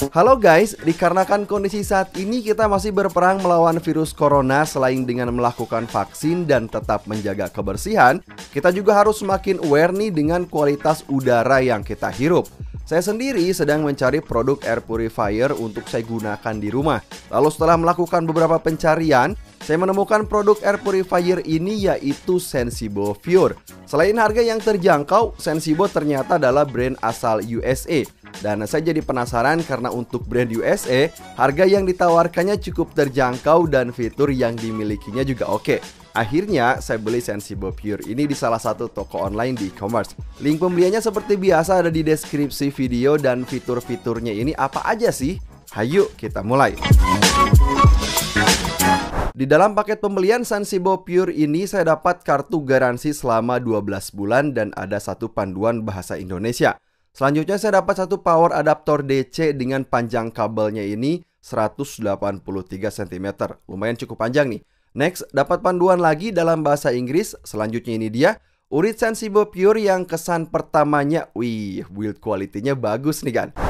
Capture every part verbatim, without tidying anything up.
Halo guys, dikarenakan kondisi saat ini kita masih berperang melawan virus corona. Selain dengan melakukan vaksin dan tetap menjaga kebersihan, kita juga harus semakin aware nih dengan kualitas udara yang kita hirup. Saya sendiri sedang mencari produk air purifier untuk saya gunakan di rumah. Lalu setelah melakukan beberapa pencarian, saya menemukan produk air purifier ini, yaitu Sensibo Pure. Selain harga yang terjangkau, Sensibo ternyata adalah brand asal U S A. Dan saya jadi penasaran karena untuk brand U S A, harga yang ditawarkannya cukup terjangkau dan fitur yang dimilikinya juga oke. Akhirnya saya beli Sensibo Pure ini di salah satu toko online di e-commerce. Link pembeliannya seperti biasa ada di deskripsi video. Dan fitur-fiturnya ini apa aja sih? Hayu kita mulai. Di dalam paket pembelian Sensibo Pure ini saya dapat kartu garansi selama dua belas bulan dan ada satu panduan bahasa Indonesia. Selanjutnya saya dapat satu power adaptor D C dengan panjang kabelnya ini seratus delapan puluh tiga sentimeter. Lumayan cukup panjang nih. Next, dapat panduan lagi dalam bahasa Inggris. Selanjutnya ini dia urit Sensibo Pure yang kesan pertamanya, wih, build quality-nya bagus nih kan.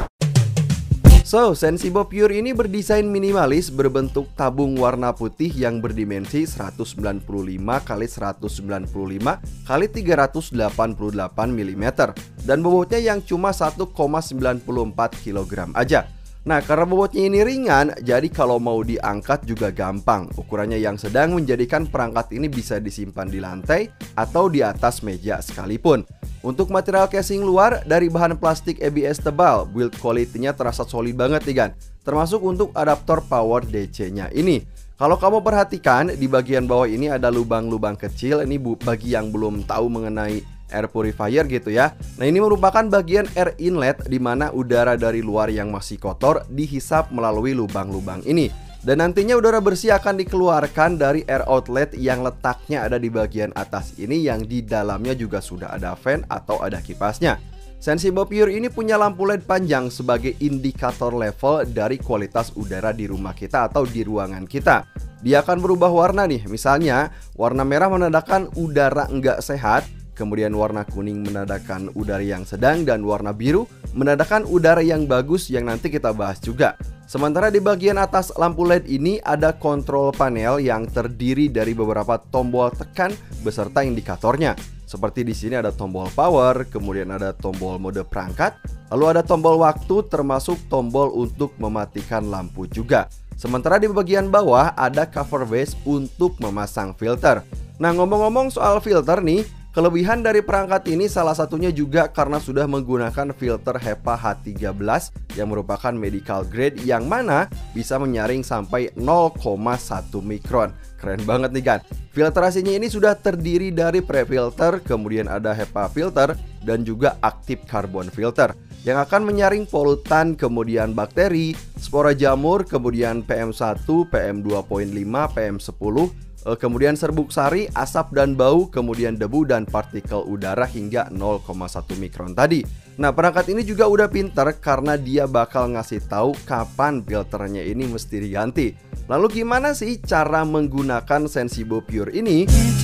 So, Sensibo Pure ini berdesain minimalis berbentuk tabung warna putih yang berdimensi seratus sembilan puluh lima kali seratus sembilan puluh lima kali tiga ratus delapan puluh delapan milimeter dan bobotnya yang cuma satu koma sembilan empat kilogram aja. Nah, karena bobotnya ini ringan, jadi kalau mau diangkat juga gampang. Ukurannya yang sedang menjadikan perangkat ini bisa disimpan di lantai atau di atas meja sekalipun. Untuk material casing luar dari bahan plastik A B S tebal, build quality-nya terasa solid banget nih kan. Termasuk untuk adaptor power D C-nya ini. Kalau kamu perhatikan di bagian bawah ini ada lubang-lubang kecil. Ini bagi yang belum tahu mengenai air purifier gitu ya. Nah, ini merupakan bagian air inlet di mana udara dari luar yang masih kotor dihisap melalui lubang-lubang ini. Dan nantinya udara bersih akan dikeluarkan dari air outlet yang letaknya ada di bagian atas ini, yang di dalamnya juga sudah ada fan atau ada kipasnya. Sensibo Pure ini punya lampu L E D panjang sebagai indikator level dari kualitas udara di rumah kita atau di ruangan kita. Dia akan berubah warna nih. Misalnya warna merah menandakan udara enggak sehat, kemudian warna kuning menandakan udara yang sedang, dan warna biru menandakan udara yang bagus yang nanti kita bahas juga. Sementara di bagian atas lampu L E D ini ada kontrol panel yang terdiri dari beberapa tombol tekan beserta indikatornya. Seperti di sini ada tombol power, kemudian ada tombol mode perangkat, lalu ada tombol waktu termasuk tombol untuk mematikan lampu juga. Sementara di bagian bawah ada cover base untuk memasang filter. Nah, ngomong-ngomong soal filter nih, kelebihan dari perangkat ini salah satunya juga karena sudah menggunakan filter HEPA H tiga belas yang merupakan medical grade yang mana bisa menyaring sampai nol koma satu mikron. Keren banget nih kan. Filtrasinya ini sudah terdiri dari pre-filter, kemudian ada HEPA filter, dan juga active carbon filter yang akan menyaring polutan, kemudian bakteri, spora jamur, kemudian P M satu, P M dua koma lima, P M sepuluh, kemudian serbuk sari, asap dan bau, kemudian debu dan partikel udara hingga nol koma satu mikron tadi. Nah, perangkat ini juga udah pinter karena dia bakal ngasih tahu kapan filternya ini mesti diganti. Lalu gimana sih cara menggunakan Sensibo Pure ini?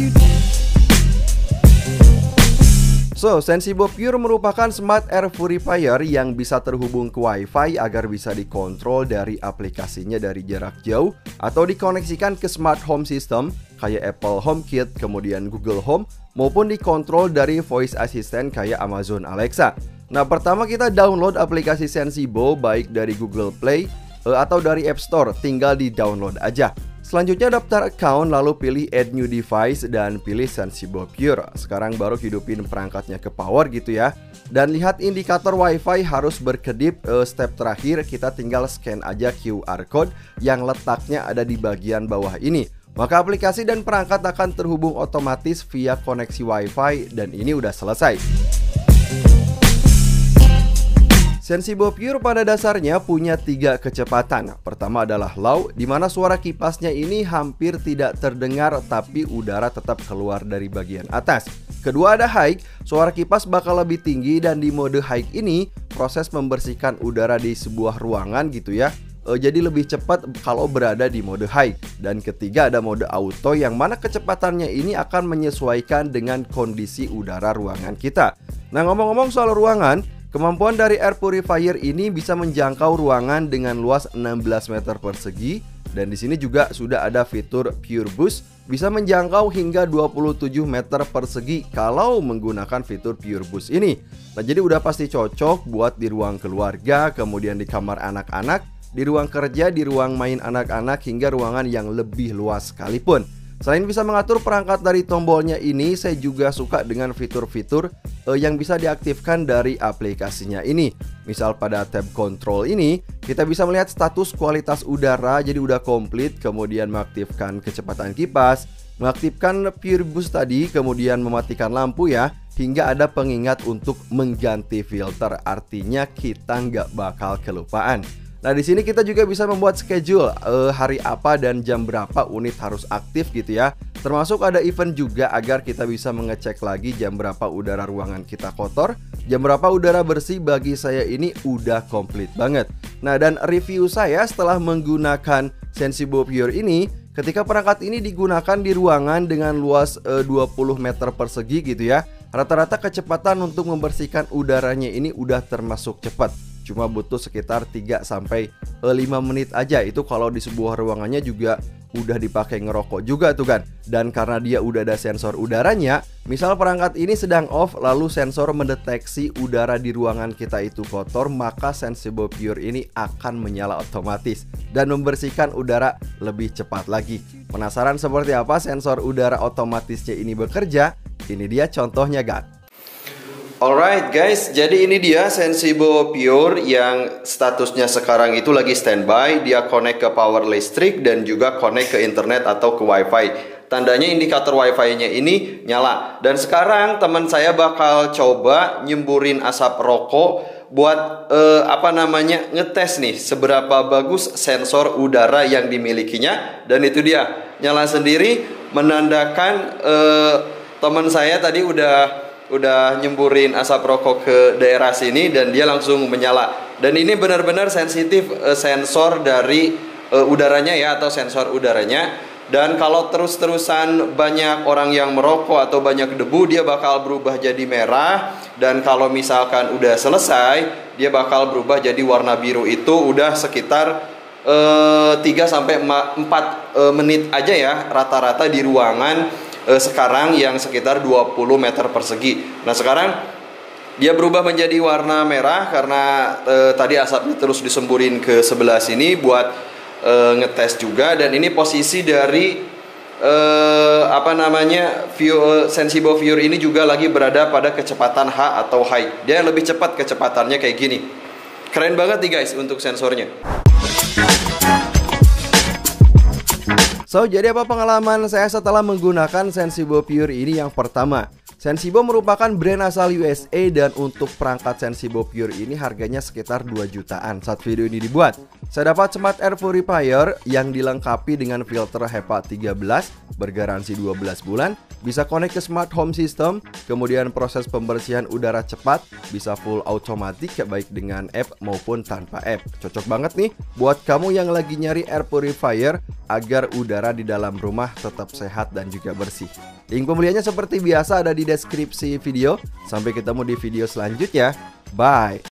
So, Sensibo Pure merupakan smart air purifier yang bisa terhubung ke Wi-Fi agar bisa dikontrol dari aplikasinya dari jarak jauh atau dikoneksikan ke smart home system kayak Apple HomeKit, kemudian Google Home, maupun dikontrol dari voice assistant kayak Amazon Alexa. Nah, pertama kita download aplikasi Sensibo baik dari Google Play atau dari App Store, tinggal di download aja. Selanjutnya daftar account, lalu pilih add new device dan pilih Sensibo Pure. Sekarang baru hidupin perangkatnya ke power gitu ya. Dan lihat indikator Wi-Fi harus berkedip. uh, Step terakhir kita tinggal scan aja Q R code yang letaknya ada di bagian bawah ini. Maka aplikasi dan perangkat akan terhubung otomatis via koneksi Wi-Fi dan ini udah selesai. Sensibo Pure pada dasarnya punya tiga kecepatan. Pertama adalah low, di mana suara kipasnya ini hampir tidak terdengar tapi udara tetap keluar dari bagian atas. Kedua ada high, suara kipas bakal lebih tinggi dan di mode high ini proses membersihkan udara di sebuah ruangan gitu ya, e, jadi lebih cepat kalau berada di mode high. Dan ketiga ada mode auto yang mana kecepatannya ini akan menyesuaikan dengan kondisi udara ruangan kita. Nah, ngomong-ngomong soal ruangan, Kemampuan dari air purifier ini bisa menjangkau ruangan dengan luas enam belas meter persegi, dan di sini juga sudah ada fitur Pure Boost, bisa menjangkau hingga dua puluh tujuh meter persegi kalau menggunakan fitur Pure Boost ini. Nah, jadi udah pasti cocok buat di ruang keluarga, kemudian di kamar anak-anak, di ruang kerja, di ruang main anak-anak, hingga ruangan yang lebih luas sekalipun. Selain bisa mengatur perangkat dari tombolnya ini, saya juga suka dengan fitur-fitur eh, yang bisa diaktifkan dari aplikasinya ini. Misal pada tab control ini, kita bisa melihat status kualitas udara, jadi udah komplit, kemudian mengaktifkan kecepatan kipas, mengaktifkan Pure Boost tadi, kemudian mematikan lampu ya, hingga ada pengingat untuk mengganti filter. Artinya kita nggak bakal kelupaan. Nah, di sini kita juga bisa membuat schedule eh, hari apa dan jam berapa unit harus aktif gitu ya. Termasuk ada event juga agar kita bisa mengecek lagi jam berapa udara ruangan kita kotor, jam berapa udara bersih. Bagi saya ini udah komplit banget. Nah, dan review saya setelah menggunakan Sensibo Pure ini, ketika perangkat ini digunakan di ruangan dengan luas eh, dua puluh meter persegi gitu ya, rata-rata kecepatan untuk membersihkan udaranya ini udah termasuk cepat. Cuma butuh sekitar tiga sampai lima menit aja. Itu kalau di sebuah ruangannya juga udah dipakai ngerokok juga tuh kan. Dan karena dia udah ada sensor udaranya, misal perangkat ini sedang off, lalu sensor mendeteksi udara di ruangan kita itu kotor, maka Sensibo Pure ini akan menyala otomatis dan membersihkan udara lebih cepat lagi. Penasaran seperti apa sensor udara otomatisnya ini bekerja? Ini dia contohnya, guys. Alright guys, jadi ini dia Sensibo Pure yang statusnya sekarang itu lagi standby. Dia connect ke power listrik dan juga connect ke internet atau ke wifi. Tandanya indikator wifi-nya ini nyala. Dan sekarang teman saya bakal coba nyemburin asap rokok buat eh, apa namanya ngetes nih seberapa bagus sensor udara yang dimilikinya. Dan itu dia nyala sendiri, menandakan eh, teman saya tadi udah udah nyemburin asap rokok ke daerah sini dan dia langsung menyala. Dan ini benar-benar sensitif uh, sensor dari uh, udaranya ya, atau sensor udaranya. Dan kalau terus-terusan banyak orang yang merokok atau banyak debu, dia bakal berubah jadi merah. Dan kalau misalkan udah selesai, dia bakal berubah jadi warna biru. Itu udah sekitar uh, tiga sampai empat uh, menit aja ya rata-rata di ruangan Eh, sekarang yang sekitar dua puluh meter persegi. Nah, sekarang dia berubah menjadi warna merah karena eh, tadi asapnya terus disemburin ke sebelah sini buat eh, ngetes juga. Dan ini posisi dari eh, apa namanya view, Sensibo Pure ini juga lagi berada pada kecepatan H atau high. Dia lebih cepat kecepatannya kayak gini. Keren banget nih guys untuk sensornya. So, jadi apa pengalaman saya setelah menggunakan Sensibo Pure ini? Yang pertama, Sensibo merupakan brand asal U S A dan untuk perangkat Sensibo Pure ini harganya sekitar dua jutaan saat video ini dibuat. Saya dapat smart air purifier yang dilengkapi dengan filter HEPA tiga belas bergaransi dua belas bulan, bisa connect ke smart home system, kemudian proses pembersihan udara cepat, bisa full automatic baik dengan app maupun tanpa app. Cocok banget nih buat kamu yang lagi nyari air purifier agar udara di dalam rumah tetap sehat dan juga bersih. Link pembeliannya seperti biasa ada di deskripsi video. Sampai ketemu di video selanjutnya. Bye.